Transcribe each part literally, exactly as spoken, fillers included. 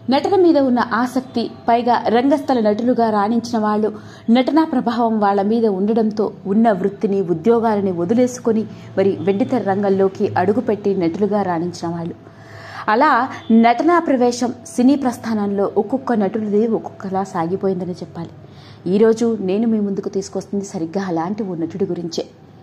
నటన మీద ఉన్న ఆసక్తి, పైగా రంగస్థల నటులుగా రాణించిన వాళ్ళు నటనా ప్రభావం వాళ్ళ మీద ఉండడంతో ఉన్న వృత్తిని, ఉద్యోగాలని వదిలేసుకొని మరి వెండితెర రంగంలోకి అడుగుపెట్టి నటులుగా రాణించిన వాళ్ళు. అలా నటనా ప్రవేశం సినీ ప్రస్థానంలో ఒక్కొక్క నటుడిది ఒక్కొక్కలా సాగిపోయిందని చెప్పాలి. ఈరోజు నేను మీ ముందుకు తీసుకొస్తుంది సరిగ్గా అలాంటి ఓ నటుడి గురించే.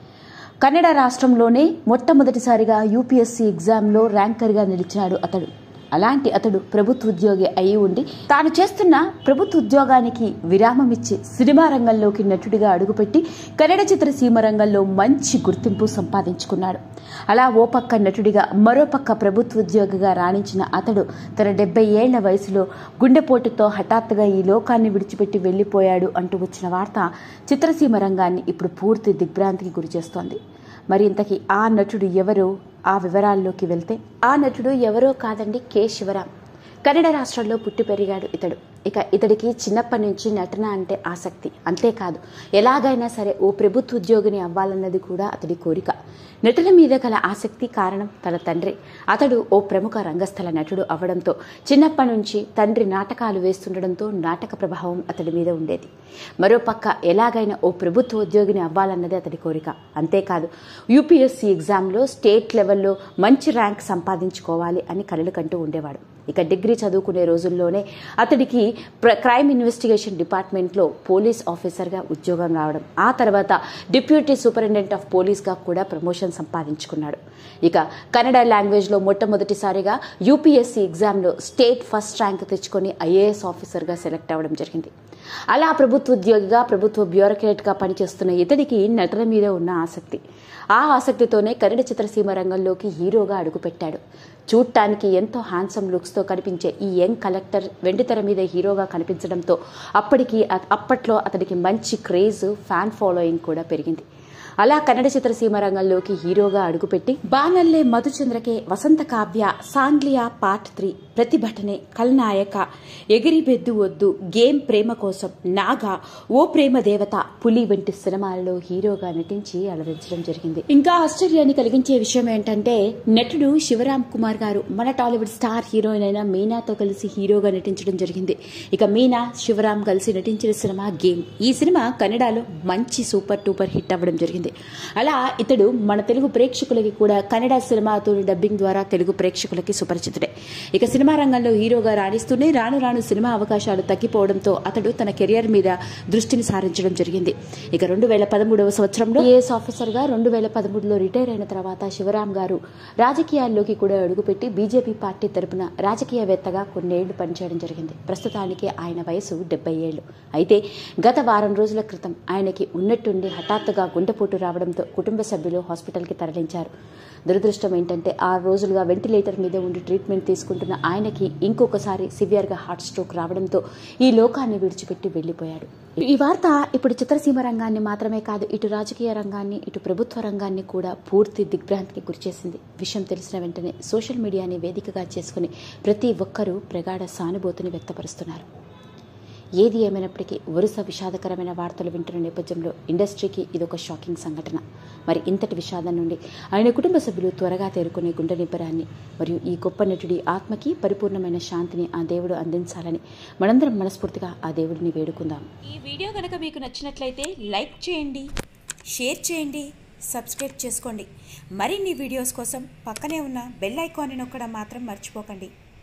కన్నడ రాష్ట్రంలోనే మొట్టమొదటిసారిగా యూపీఎస్సీ ఎగ్జామ్లో ర్యాంకర్గా నిలిచాడు అతడు. అలాంటి అతడు ప్రభుత్వ ఉద్యోగి అయి ఉండి తాను చేస్తున్న ప్రభుత్వ ఉద్యోగానికి విరామం ఇచ్చి సినిమా రంగంలోకి నటుడిగా అడుగుపెట్టి కన్నడ చిత్రసీమ రంగంలో మంచి గుర్తింపు సంపాదించుకున్నాడు. అలా ఓ పక్క నటుడిగా మరోపక్క ప్రభుత్వ ఉద్యోగిగా రాణించిన అతడు తన డెబ్బై ఏళ్ల వయసులో గుండెపోటుతో హఠాత్తుగా ఈ లోకాన్ని విడిచిపెట్టి వెళ్లిపోయాడు అంటూ వచ్చిన వార్త చిత్రసీమ రంగాన్ని ఇప్పుడు పూర్తి దిగ్భ్రాంతికి గురిచేస్తోంది. మరి ఇంతకీ ఆ నటుడు ఎవరో ఆ వివరాల్లోకి వెళ్తే, ఆ నటుడు ఎవరో కాదండి, కె శివరాం. కన్నడ రాష్ట్రంలో పుట్టి పెరిగాడు ఇతడు. ఇక ఇతడికి చిన్నప్పటి నుంచి నటన అంటే ఆసక్తి. అంతేకాదు ఎలాగైనా సరే ఓ ప్రభుత్వ ఉద్యోగిని అవ్వాలన్నది కూడా అతడి కోరిక. నటన మీద గల ఆసక్తి కారణం తన తండ్రి. అతడు ఓ ప్రముఖ రంగస్థల నటుడు అవడంతో చిన్నప్పటి నుంచి తండ్రి నాటకాలు వేస్తుండడంతో నాటక ప్రభావం అతడి మీద ఉండేది. మరోపక్క ఎలాగైనా ఓ ప్రభుత్వ ఉద్యోగిని అవ్వాలన్నది అతడి కోరిక. అంతేకాదు యూపీఎస్సీ ఎగ్జామ్లో స్టేట్ లెవెల్లో మంచి ర్యాంక్ సంపాదించుకోవాలి అని కలలు కంటూ ఉండేవాడు. ఇక డిగ్రీ చదువుకునే రోజుల్లోనే అతడికి క్రైమ్ ఇన్వెస్టిగేషన్ డిపార్ట్మెంట్లో పోలీస్ ఆఫీసర్గా ఉద్యోగం రావడం, ఆ తర్వాత డిప్యూటీ సూపరింటెండెంట్ ఆఫ్ పోలీస్గా కూడా ప్రమోషన్ సంపాదించుకున్నాడు. ఇక కన్నడ లాంగ్వేజ్లో మొట్టమొదటిసారిగా యూపీఎస్సీ ఎగ్జామ్లో స్టేట్ ఫస్ట్ ర్యాంక్ తెచ్చుకొని ఐఏఎస్ ఆఫీసర్గా సెలెక్ట్ అవ్వడం జరిగింది. అలా ప్రభుత్వ ఉద్యోగిగా, ప్రభుత్వ బ్యూరోక్రేట్గా పనిచేస్తున్న ఇతడికి నటన మీద ఉన్న ఆసక్తి. ఆ ఆసక్తితోనే కన్నడ చిత్రసీమ రంగంలోకి హీరోగా అడుగుపెట్టాడు. చూడటానికి ఎంతో హ్యాండ్సమ్ లుక్స్తో కనిపించే ఈ యంగ్ కలెక్టర్ వెండితెర మీద హీరోగా కనిపించడంతో అప్పటికి అప్పట్లో అతడికి మంచి క్రేజ్, ఫ్యాన్ ఫాలోయింగ్ కూడా పెరిగింది. అలా కన్నడ చిత్రసీమ రంగంలోకి హీరోగా అడుగుపెట్టి బాణల్లే మధుచంద్రకే, వసంత కావ్య, సాంగ్లియా పార్ట్ త్రీ, ప్రతిభటనే, కల్నాయక, ఎగిరి బెద్దు వద్దు, గేమ్ ప్రేమ కోసం, నాగా, ఓ ప్రేమ దేవత, పులి వంటి సినిమాలలో హీరోగా నటించి అలరించడం జరిగింది. ఇంకా ఆశ్చర్యాన్ని కలిగించే విషయం ఏంటంటే నటుడు శివరాం కుమార్ గారు మన టాలీవుడ్ స్టార్ హీరోయిన్ అయిన మీనాతో కలిసి హీరోగా నటించడం జరిగింది. ఇక మీనా, శివరాం కలిసి నటించిన సినిమా గేమ్. ఈ సినిమా కన్నడలో మంచి సూపర్ టూపర్ హిట్ అవ్వడం జరిగింది. అలా ఇతడు మన తెలుగు ప్రేక్షకులకి కూడా కన్నడ సినిమాతో డబ్బింగ్ ద్వారా తెలుగు ప్రేక్షకులకి సుపరిచితుడే. ఇక సినిమా రంగంలో హీరోగా రాణిస్తూనే రాను రాను సినిమా అవకాశాలు తగ్గిపోవడంతో అతడు తన కెరియర్ మీద దృష్టిని సారించడం జరిగింది. ఇక రెండు వేల పదమూడవ సంవత్సరంలో ఐఏఎస్ ఆఫీసర్గా, రెండు వేల పదమూడులో రిటైర్ అయిన తర్వాత శివరాం గారు రాజకీయాల్లోకి కూడా అడుగుపెట్టి బీజేపీ పార్టీ తరపున రాజకీయవేత్తగా కొన్నేళ్లు పనిచేయడం జరిగింది. ప్రస్తుతానికి ఆయన వయసు డెబ్బై ఏళ్లు. అయితే గత వారం రోజుల క్రితం ఆయనకి ఉన్నట్టుండి హఠాత్తుగా గుండెపోటు రావడంతో కుటుంబ సభ్యులు హాస్పిటల్కి తరలించారు. దురదృష్టం ఏంటంటే ఆరు రోజులుగా వెంటిలేటర్ మీద ఉండి ట్రీట్మెంట్ తీసుకుంటున్న ఆయనకి ఇంకొకసారి సివియర్గా హార్ట్ స్ట్రోక్ రావడంతో ఈ లోకాన్ని విడిచిపెట్టి వెళ్లిపోయాడు. ఈ వార్త ఇప్పుడు చిత్రసీమ రంగాన్ని మాత్రమే కాదు, ఇటు రాజకీయ రంగాన్ని, ఇటు ప్రభుత్వ రంగాన్ని కూడా పూర్తి దిగ్భ్రాంతికి గురిచేసింది. విషయం తెలిసిన వెంటనే సోషల్ మీడియాని వేదికగా చేసుకుని ప్రతి ఒక్కరూ ప్రగాఢ సానుభూతిని వ్యక్తపరుస్తున్నారు. ఏది ఏమైనప్పటికీ వరుస విషాదకరమైన వార్తలు వింటున్న నేపథ్యంలో ఇండస్ట్రీకి ఇదొక షాకింగ్ సంఘటన. మరి ఇంతటి విషాదం నుండి ఆయన కుటుంబ సభ్యులు త్వరగా తేరుకునే గుండె నింపరాన్ని మరియు ఈ గొప్ప నటుడి ఆత్మకి పరిపూర్ణమైన శాంతిని ఆ దేవుడు అందించాలని మనందరం మనస్ఫూర్తిగా ఆ దేవుడిని వేడుకుందాం. ఈ వీడియో కనుక మీకు నచ్చినట్లయితే లైక్ చేయండి, షేర్ చేయండి, సబ్స్క్రైబ్ చేసుకోండి. మరిన్ని వీడియోస్ కోసం పక్కనే ఉన్న బెల్ ఐకాన్ని నొక్కడం మాత్రం మర్చిపోకండి.